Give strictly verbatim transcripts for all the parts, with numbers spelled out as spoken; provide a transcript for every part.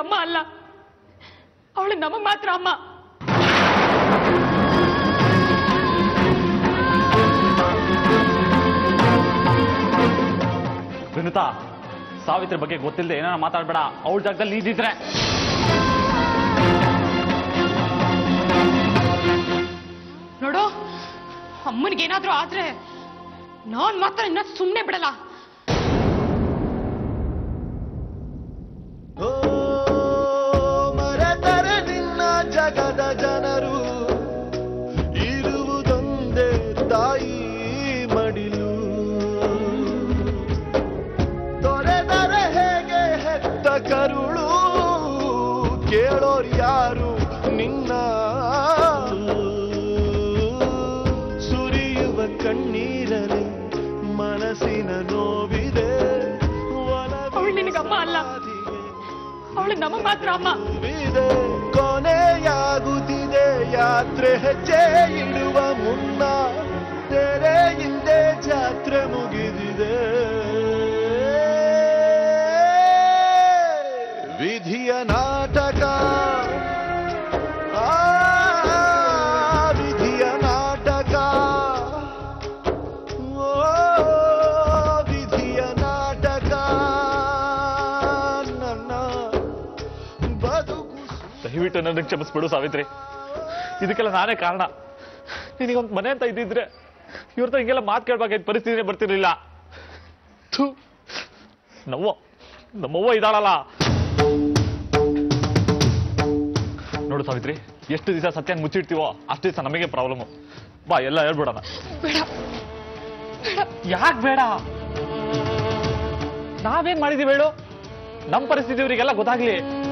ಅಮ್ಮ ಅಲ್ಲ, ಅವಳು ನಮಗ್ ಮಾತ್ರ ಅಮ್ಮ. ವಿನುತಾ, ಸಾವಿತ್ರಿ ಬಗ್ಗೆ ಗೊತ್ತಿಲ್ಲದೆ ಏನಾರ ಮಾತಾಡ್ಬೇಡ. ಅವಳ ಜಾಗದಲ್ಲಿ ನೀದಿದ್ರೆ. ನೋಡು, ಅಮ್ಮನಿಗೇನಾದ್ರೂ ಆದ್ರೆ ನಾನ್ ಮಾತ್ರ ಇನ್ನ ಸುಮ್ಮನೆ ಬಿಡಲ್ಲ. ಮರೆತರೆ ನಿನ್ನ ಜಗದ ಜನರು ಇರುವುದೊಂದೇ ತಾಯಿ ಮಡಿಲು. ತೊರೆದರೆ ಹೇಗೆ ಹೆತ್ತ ಕರುಳು, ಕೇಳೋರು ಯಾರು ನಿನ್ನ. ಸುರಿಯುವ ಕಣ್ಣೀರಲಿ ಮನಸ್ಸಿನ ನೋವಿದೆ. ಅವಳು ನಿನಗಮ್ಮ ಅಲ್ಲ, ಅವಳು ನಮಗ್ ಮಾತ್ರ ಅಮ್ಮ. ಕೊನೆಯಾಗುತ್ತಿದೆ ಯಾತ್ರೆ, ಹೆಜ್ಜೆ ಇಡುವ ಮುನ್ನ ತೆರೆ ಹಿಂದೆ ಜಾತ್ರೆ ಮುಗಿದಿದೆ. ವಿಧಿಯ ನಾಟಕ, ಆ ವಿಧಿಯ ನಾಟಕ, ಓ ವಿಧಿಯ ನಾಟಕ. ನನ್ನ ಬದುಕು ದಯವಿಟ್ಟು ನನ್ನ ಕ್ಷಮಿಸ್ಬಿಡು ಸಾವಿತ್ರಿ. ಇದಕ್ಕೆಲ್ಲ ನಾನೇ ಕಾರಣ. ನಿನಗೊಂದು ಮನೆ ಅಂತ ಇದ್ದಿದ್ರೆ ಇವ್ರ ಹಿಂಗೆಲ್ಲ ಮಾತು ಕೇಳ್ಬೇಕಾಯ್ತು ಪರಿಸ್ಥಿತಿನೇ ಬರ್ತಿರ್ಲಿಲ್ಲ. ನವ್ವ ನಮ್ಮವ್ವ ಇದ್ದಾಳಲ್ಲ. ನೋಡು ಸಾವಿತ್ರಿ, ಎಷ್ಟು ದಿವಸ ಸತ್ಯನ ಮುಚ್ಚಿಡ್ತೀವೋ ಅಷ್ಟು ದಿವಸ ನಮಗೆ ಪ್ರಾಬ್ಲಮ್. ಬಾ ಎಲ್ಲ ಹೇಳ್ಬಿಡೋಣ. ಯಾಕೆ ಬೇಡ? ನಾವೇನ್ ಮಾಡಿದೀವಿ ಹೇಳು? ನಮ್ಮ ಪರಿಸ್ಥಿತಿ ಇವರಿಗೆಲ್ಲ ಗೊತ್ತಾಗ್ಲಿ.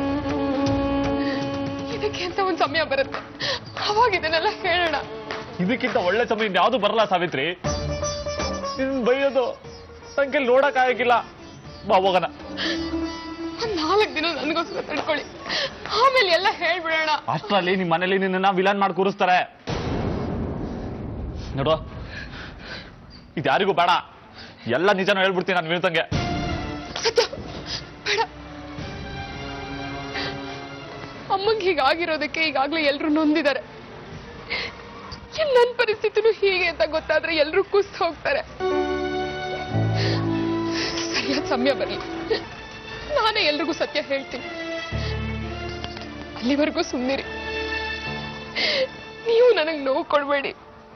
ಇದಕ್ಕೆ ಅಂತ ಒಂದ್ ಸಮಯ ಬರುತ್ತೆ, ಅವಾಗ ಇದನ್ನೆಲ್ಲ ಹೇಳೋಣ. ಇದಕ್ಕಿಂತ ಒಳ್ಳೆ ಸಮಯ ಯಾವ್ದು ಬರಲ್ಲ ಸಾವಿತ್ರಿ. ನಿನ್ ಬೈಯೋದು ನಂಗೆ ನೋಡಕ್ ಆಗಿಲ್ಲ. ಬಾ ಹೋಗೋಣ. ಒಂದ್ ನಾಲ್ಕು ದಿನ ನನ್ಗೋಸ್ಕರ ತಡ್ಕೊಳ್ಳಿ, ಆಮೇಲೆ ಎಲ್ಲ ಹೇಳ್ಬಿಡೋಣ. ಅಷ್ಟರಲ್ಲಿ ನಿಮ್ ಮನೇಲಿ ನಿನ್ನ ವಿಲನ್ ಮಾಡಿ ಕೂರಿಸ್ತಾರೆ. ನೋಡು, ಇದು ಯಾರಿಗೂ ಬೇಡ. ಎಲ್ಲ ನಿಜನೂ ಹೇಳ್ಬಿಡ್ತೀನಿ ನಾನು ವಿನುತಂಗೆ. ಬೇಡ, ಅಮ್ಮಂಗೆ ಹೀಗಾಗಿರೋದಕ್ಕೆ ಈಗಾಗ್ಲೇ ಎಲ್ರು ನೊಂದಿದ್ದಾರೆ. ನನ್ನ ಪರಿಸ್ಥಿತಿನೂ ಹೀಗೆ ಅಂತ ಗೊತ್ತಾದ್ರೆ ಎಲ್ರು ಕುಸ್ತು ಹೋಗ್ತಾರೆ. ಸರಿಯಾದ ಸಮಯ ಬರಲಿ, ನಾನೇ ಎಲ್ರಿಗೂ ಸತ್ಯ ಹೇಳ್ತೀನಿ. ಅಲ್ಲಿವರೆಗೂ ಸುಮ್ಮನಿರಿ, ನೀವು ನನಗೆ ನೋವು ಕೊಡಬೇಡಿ.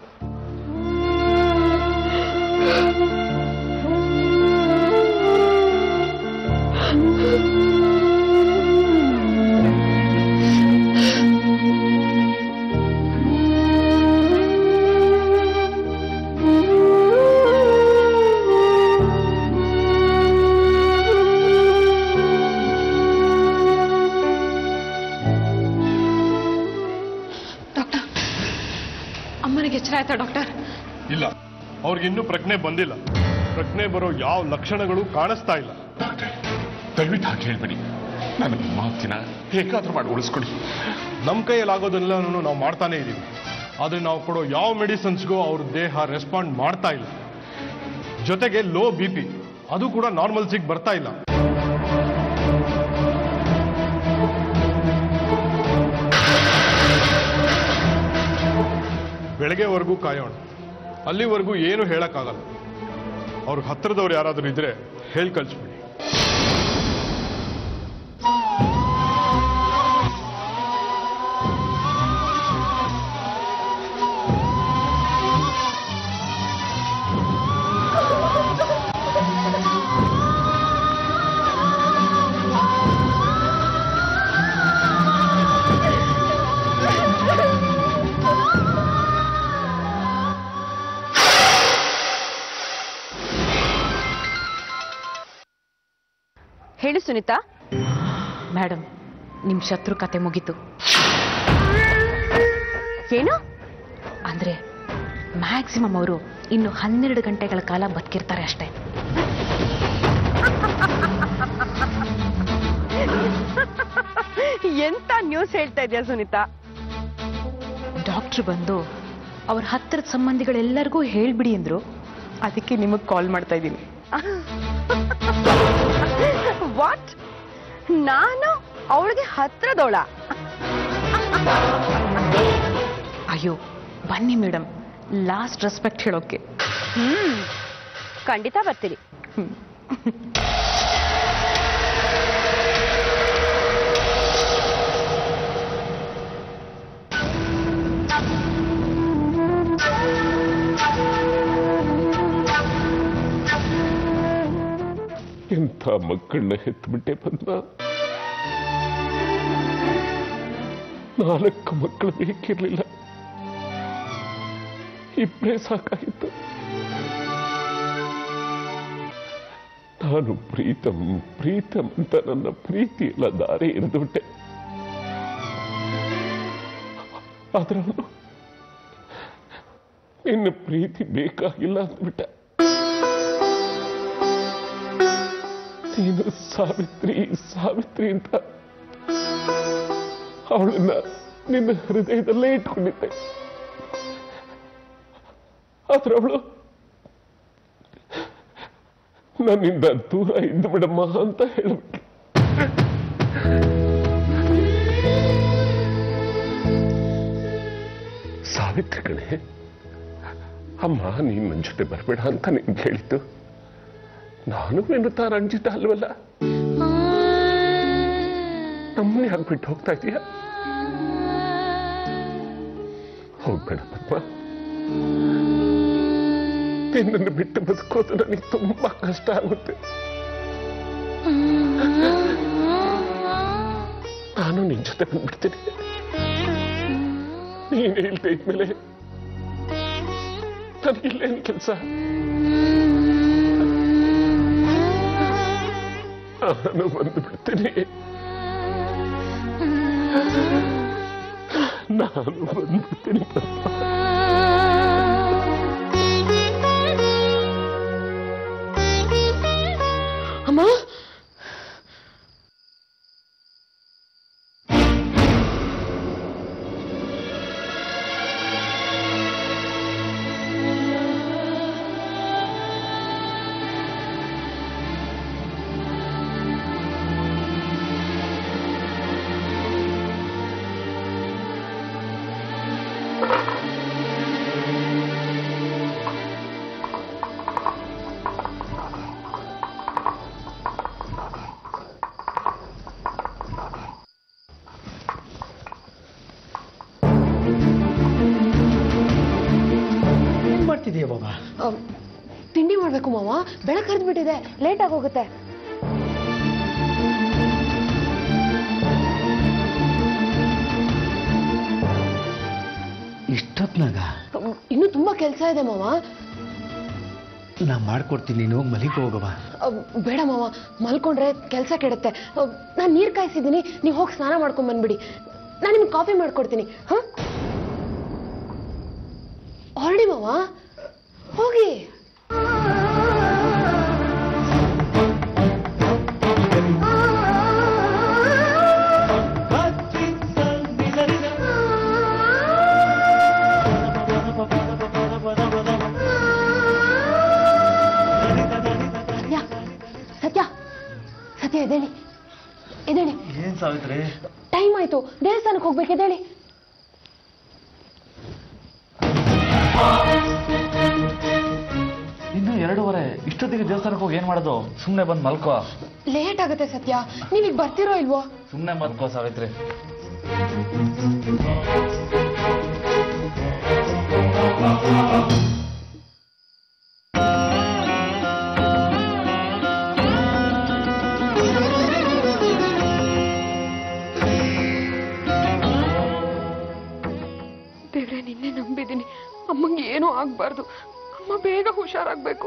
ಎಚ್ಚರ ಆಯ್ತಾ ಡಾಕ್ಟರ್? ಇಲ್ಲ, ಅವ್ರಿಗಿನ್ನೂ ಪ್ರಜ್ಞೆ ಬಂದಿಲ್ಲ. ಪ್ರಜ್ಞೆ ಬರೋ ಯಾವ ಲಕ್ಷಣಗಳು ಕಾಣಿಸ್ತಾ ಇಲ್ಲ. ದಯವಿಟ್ಟು ಹಾಗೆ ಹೇಳ್ಬೇಡಿ. ನನ್ನ ಮಾತಿನ ಹೇಗಾದ್ರೂ ಮಾಡಿ ಉಳಿಸ್ಕೊಡಿ. ನಮ್ಮ ಕೈಯಲ್ಲಾಗೋದೆಲ್ಲ ನಾವು ಮಾಡ್ತಾನೆ ಇದ್ದೀವಿ. ಆದರೆ ನಾವು ಕೊಡೋ ಯಾವ ಮೆಡಿಸಿನ್ಸ್ಗೂ ಅವ್ರ ದೇಹ ರೆಸ್ಪಾಂಡ್ ಮಾಡ್ತಾ ಇಲ್ಲ. ಜೊತೆಗೆ ಲೋ ಬಿ ಪಿ ಅದು ಕೂಡ ನಾರ್ಮಲ್ಸಿಗೆ ಬರ್ತಾ ಇಲ್ಲ. ಬೆಳಗ್ಗೆವರೆಗೂ ಕಾಯೋಣ, ಅಲ್ಲಿವರೆಗೂ ಏನು ಹೇಳಕ್ಕಾಗಲ್ಲ. ಅವ್ರಿಗೆ ಹತ್ತಿರದವ್ರು ಯಾರಾದರೂ ಇದ್ರೆ ಹೇಳಿ ಕಳಿಸ್ಬಿಡಿ. ಹೇಳಿ ಸುನೀತಾ. ಮೇಡಮ್, ನಿಮ್ ಶತ್ರು ಕತೆ ಮುಗೀತು. ಏನು ಅಂದ್ರೆ ಮ್ಯಾಕ್ಸಿಮಮ್ ಅವರು ಇನ್ನು ಹನ್ನೆರಡು ಗಂಟೆಗಳ ಕಾಲ ಬದುಕಿರ್ತಾರೆ ಅಷ್ಟೇ. ಎಂತ ನ್ಯೂಸ್ ಹೇಳ್ತಾ ಇದೆಯಾ ಸುನೀತಾ? ಡಾಕ್ಟ್ರು ಬಂದು ಅವ್ರ ಹತ್ತಿರದ ಸಂಬಂಧಿಗಳೆಲ್ಲರಿಗೂ ಹೇಳ್ಬಿಡಿ ಅಂದ್ರು. ಅದಕ್ಕೆ ನಿಮಗ್ ಕಾಲ್ ಮಾಡ್ತಾ ಇದ್ದೀನಿ. ವಾಟ್? ನಾನು ಅವಳಿಗೆ ಹತ್ರದೋಳ. ಅಯ್ಯೋ ಬನ್ನಿ ಮೇಡಮ್, ಲಾಸ್ಟ್ ರೆಸ್ಪೆಕ್ಟ್ ಹೇಳೋಕೆ. ಹ್ಮ್ ಖಂಡಿತ ಬರ್ತೀರಿ. ಎಂಥ ಮಕ್ಕಳನ್ನ ಹೆತ್ತುಬಿಟ್ಟೆ ಪದ್ಮ. ನಾಲ್ಕು ಮಕ್ಕಳು ಬೇಕಿರ್ಲಿಲ್ಲ, ಇಬ್ಬರೇ ಸಾಕಾಗಿತ್ತು. ನಾನು ಪ್ರೀತಮ್ ಪ್ರೀತಮ್ ಅಂತ ನನ್ನ ಪ್ರೀತಿ ಎಲ್ಲ ದಾರಿ ಎರೆದುಬಿಟ್ಟೆ. ಆದ್ರೆ ಅವನು ನಿನ್ನ ಪ್ರೀತಿ ಬೇಕಾಗಿಲ್ಲ ಅಂದ್ಬಿಟ್ಟ. ನೀನು ಸಾವಿತ್ರಿ ಸಾವಿತ್ರಿ ಅಂತ ಅವಳನ್ನ ನಿನ್ನ ಹೃದಯದಲ್ಲೇ ಇಟ್ಕೊಂಡಿದ್ದೆ. ಆದ್ರೆ ಅವಳು ನನ್ನಿಂದ ದೂರ ಇದ್ದು ಬಿಡಮ್ಮ ಅಂತ ಹೇಳ್ಬಿಟ್ಲು. ಸಾವಿತ್ರಿ ಕಣೆ, ಅಮ್ಮ ನೀನ್ ನನ್ನ ಜೊತೆ ಬರ್ಬೇಡ ಅಂತ ನಿನ್ಗೆ ಹೇಳಿದ್ದು. ನಾನು ಎನ್ನುತ್ತಾ ರಂಜಿತ ಅಲ್ವಲ್ಲ, ನಮ್ಮನೆ ಆಗ್ಬಿಟ್ಟು ಹೋಗ್ತಾ ಇದೀಯ. ಹೋಗ್ಬೇಡ ಪದ್ಮ, ನಿನ್ನನ್ನು ಬಿಟ್ಟು ಬದುಕೋದು ನನಗೆ ತುಂಬಾ ಕಷ್ಟ ಆಗುತ್ತೆ. ನಾನು ನಿನ್ ಜೊತೆ ಬಂದ್ಬಿಡ್ತೀನಿ. ನೀನ್ ಹೇಳ್ತಾ ಇದ್ಮೇಲೆ ನನಗಿಲ್ಲೇನು ಕೆಲಸ? ನಾನು ಬಂದು ಬಿಡ್ತೀನಿ. ನಾನು ಬಂದ್ಬಿಡ್ತೀನಿ. ಅಮ್ಮ ತಿಂಡಿ ಮಾಡ್ಬೇಕು ಮಾವ, ಬೆಳಕು ಹರಿದು ಬಿಟ್ಟಿದೆ, ಲೇಟ್ ಆಗಿ ಹೋಗುತ್ತೆ. ಇಷ್ಟೊತ್ನಾಗ ಇನ್ನು ತುಂಬಾ ಕೆಲಸ ಇದೆ ಮಾವ. ನಾ ಮಾಡ್ಕೊಡ್ತೀನಿ, ನೀನು ಮಲಿಗೆ ಹೋಗವ. ಬೇಡ ಮಾವ, ಮಲ್ಕೊಂಡ್ರೆ ಕೆಲಸ ಕೆಡುತ್ತೆ. ನಾನು ನೀರು ಕಾಯಿಸಿದ್ದೀನಿ, ನೀವು ಹೋಗಿ ಸ್ನಾನ ಮಾಡ್ಕೊಂಡ್ ಬಂದ್ಬಿಡಿ. ನಾನು ನಿಮ್ಗೆ ಕಾಫಿ ಮಾಡ್ಕೊಡ್ತೀನಿ. ಹ ಹೊರಡಿ ಮಾವ, ಹೋಗಿ. ಸತ್ಯ ಸತ್ಯ ಎದೇಳಿ ಎದೇಳಿ. ಏನ್ ಸಾವಿತ್ರಿ? ಟೈಮ್ ಆಯ್ತು, ದೇವಸ್ಥಾನಕ್ಕೆ ಹೋಗ್ಬೇಕು, ಎದೇಳಿ. ಇನ್ನು ಎರಡೂವರೆ, ಇಷ್ಟೊತ್ತಿಗೆ ದೇವಸ್ಥಾನಕ್ಕೆ ಹೋಗಿ ಏನ್ ಮಾಡೋದು? ಸುಮ್ನೆ ಬಂದ್ ಮಲ್ಕೋ. ಲೇಟ್ ಆಗುತ್ತೆ ಸತ್ಯ, ನೀವೀಗ ಬರ್ತಿರೋ ಇಲ್ವೋ? ಸುಮ್ನೆ ಮಲ್ಕೋ ಸಾವಿತ್ರಿ. ದೇವ್ರೆ, ನಿನ್ನೆ ನಂಬಿದ್ದೀನಿ. ಅಮ್ಮಂಗೆ ಏನೂ ಆಗ್ಬಾರ್ದು. ಅಮ್ಮ ಬೇಗ ಹುಷಾರಾಗ್ಬೇಕು.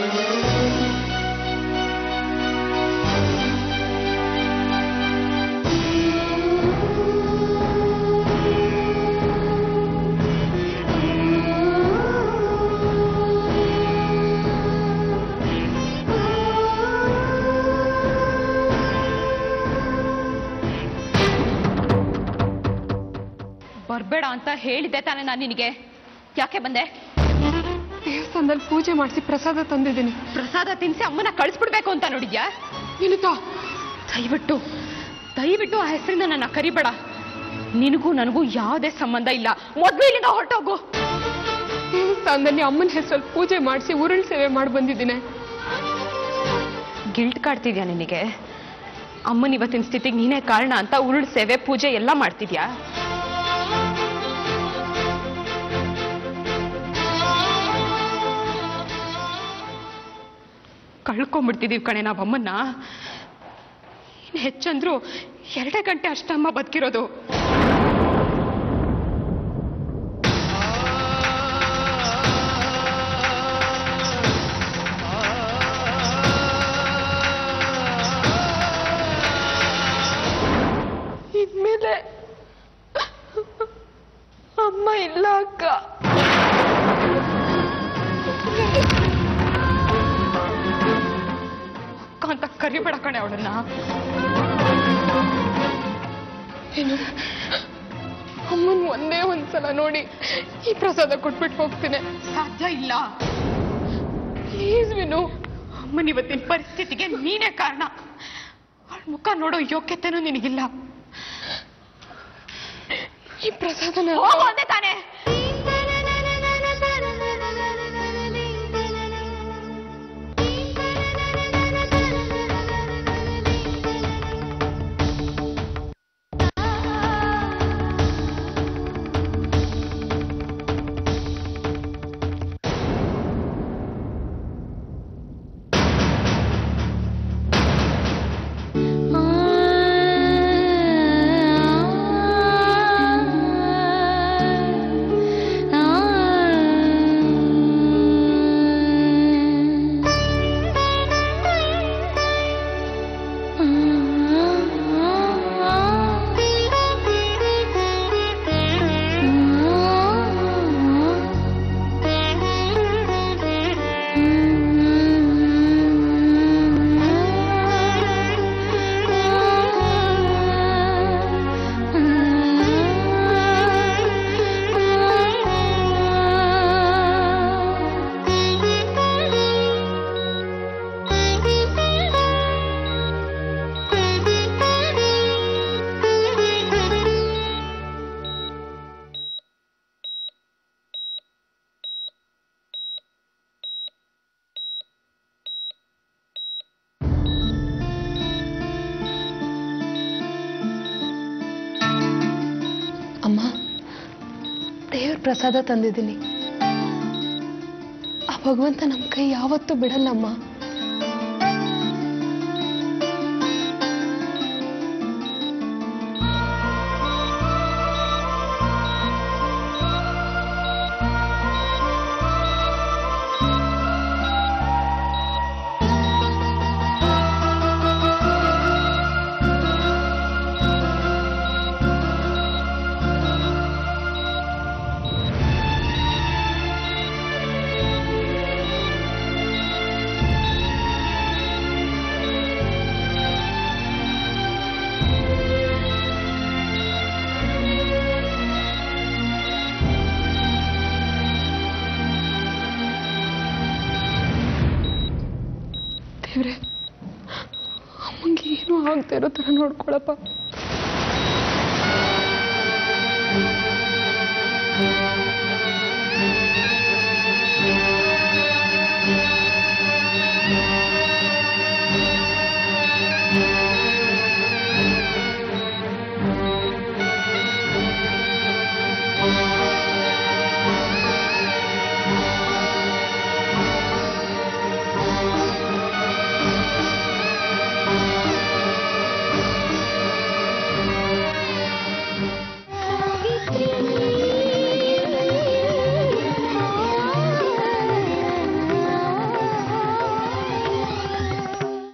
ಬರ್ಬೇಡ ಅಂತ ಹೇಳಿದ್ದೆ ತಾನೆ ನಾನು ನಿನಗೆ. ಯಾಕೆ ಬಂದೆ? ದೇವಸ್ಥಾನದಲ್ಲಿ ಪೂಜೆ ಮಾಡಿಸಿ ಪ್ರಸಾದ ತಂದಿದ್ದೀನಿ. ಪ್ರಸಾದ ತಿನ್ಸಿ ಅಮ್ಮನ ಕಳಿಸ್ಬಿಡ್ಬೇಕು ಅಂತ ನೋಡಿದ್ಯಾ? ವಿನುತಾ, ದಯವಿಟ್ಟು ದಯವಿಟ್ಟು ಆ ಹೆಸರಿಂದ ನನ್ನ ಕರಿಬೇಡ. ನಿನಗೂ ನನಗೂ ಯಾವುದೇ ಸಂಬಂಧ ಇಲ್ಲ. ಮೊದ್ಲು ಇಲ್ಲಿಂದ ಹೊರಟೋಗು. ದೇವಸ್ಥಾನದಲ್ಲಿ ಅಮ್ಮನ ಹೆಸರಲ್ಲಿ ಪೂಜೆ ಮಾಡಿಸಿ ಉರುಳು ಸೇವೆ ಮಾಡಿ ಬಂದಿದ್ದೀನಿ. ಗಿಲ್ಟ್ ಕಾಡ್ತಿದ್ಯಾ ನಿನಗೆ? ಅಮ್ಮನ ಇವತ್ತಿನ ಸ್ಥಿತಿಗೆ ನೀನೇ ಕಾರಣ ಅಂತ ಉರುಳು ಸೇವೆ ಪೂಜೆ ಎಲ್ಲ ಮಾಡ್ತಿದ್ಯಾ? ಕಳ್ಕೊಂಡ್ಬಿಡ್ತಿದೀವಿ ಕಣೆ ನಾವಮ್ಮನ್ನ. ಇನ್ನು ಹೆಚ್ಚಂದ್ರು ಎರಡೇ ಗಂಟೆ ಅಷ್ಟಮ್ಮ ಬದುಕಿರೋದು. ಇದ್ಮೇಲೆ ಅಮ್ಮ ಇಲ್ಲ ಅಕ್ಕ. ಅಂತ ಕರಿಬೇಡ ಕಣೆ ಅವಳನ್ನ. ಏನು ಅಮ್ಮನ್ ಒಂದೇ ಒಂದ್ಸಲ ನೋಡಿ ಈ ಪ್ರಸಾದ ಕೊಟ್ಬಿಟ್ಟು ಹೋಗ್ತೀನಿ. ಸಾಧ್ಯ ಇಲ್ಲ. ಪ್ಲೀಸ್ ವಿನು. ಅಮ್ಮನ ಇವತ್ತಿನ ಪರಿಸ್ಥಿತಿಗೆ ನೀನೇ ಕಾರಣ. ಅವಳ ಮುಖ ನೋಡೋ ಯೋಗ್ಯತೆನೂ ನಿನಗಿಲ್ಲ. ಈ ಪ್ರಸಾದನ ಹೋಗೋದೆ ತಾನೆ. ಅಮ್ಮ, ದೇವ್ರ ಪ್ರಸಾದ ತಂದಿದ್ದೀನಿ. ಆ ಭಗವಂತ ನಮ್ಮ ಕೈ ಯಾವತ್ತೂ ಬಿಡಲ್ಲಮ್ಮ. ದೇವ್ರೆ, ಅಮ್ಮಂಗೆ ಏನೂ ಆಗದೆ ಇರೋ ಥರ ನೋಡ್ಕೊಳಪ್ಪ.